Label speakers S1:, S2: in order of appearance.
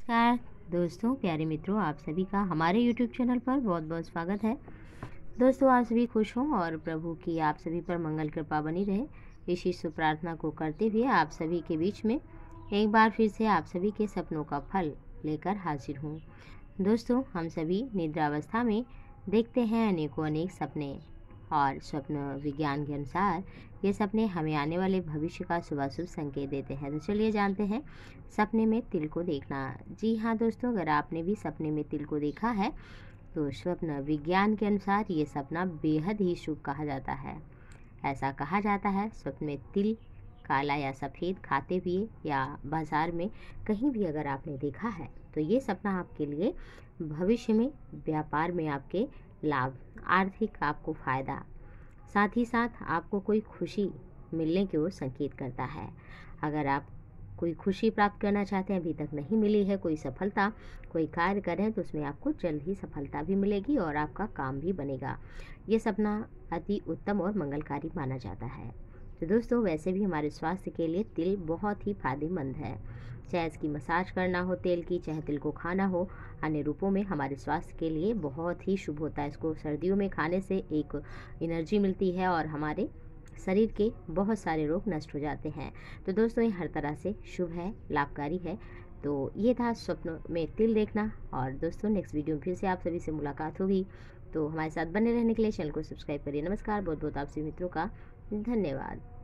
S1: नमस्कार दोस्तों, प्यारे मित्रों, आप सभी का हमारे YouTube चैनल पर बहुत बहुत स्वागत है। दोस्तों, आप सभी खुश हों और प्रभु की आप सभी पर मंगल कृपा बनी रहे, इसी शुभ प्रार्थना को करते हुए आप सभी के बीच में एक बार फिर से आप सभी के सपनों का फल लेकर हाजिर हूँ। दोस्तों, हम सभी निद्रावस्था में देखते हैं अनेकों अनेक सपने, और स्वप्न विज्ञान के अनुसार ये सपने हमें आने वाले भविष्य का शुभाशुभ संकेत देते हैं। तो चलिए जानते हैं सपने में तिल को देखना। जी हाँ दोस्तों, अगर आपने भी सपने में तिल को देखा है तो स्वप्न विज्ञान के अनुसार ये सपना बेहद ही शुभ कहा जाता है। ऐसा कहा जाता है स्वप्न में तिल काला या सफ़ेद खाते हुए या बाजार में कहीं भी अगर आपने देखा है तो ये सपना आपके लिए भविष्य में व्यापार में आपके लाभ, आर्थिक आपको फ़ायदा, साथ ही साथ आपको कोई खुशी मिलने की ओर संकेत करता है। अगर आप कोई खुशी प्राप्त करना चाहते हैं, अभी तक नहीं मिली है, कोई सफलता, कोई कार्य कर रहे हैं तो उसमें आपको जल्द ही सफलता भी मिलेगी और आपका काम भी बनेगा। ये सपना अति उत्तम और मंगलकारी माना जाता है। तो दोस्तों, वैसे भी हमारे स्वास्थ्य के लिए तिल बहुत ही फायदेमंद है। चाहे इसकी मसाज करना हो तेल की, चाहे तिल को खाना हो, अन्य रूपों में हमारे स्वास्थ्य के लिए बहुत ही शुभ होता है। इसको सर्दियों में खाने से एक एनर्जी मिलती है और हमारे शरीर के बहुत सारे रोग नष्ट हो जाते हैं। तो दोस्तों, ये हर तरह से शुभ है, लाभकारी है। तो ये था स्वप्न में तिल देखना। और दोस्तों, नेक्स्ट वीडियो में फिर से आप सभी से मुलाकात होगी, तो हमारे साथ बने रहने के लिए चैनल को सब्सक्राइब करिए। नमस्कार, बहुत बहुत आपसे मित्रों का धन्यवाद।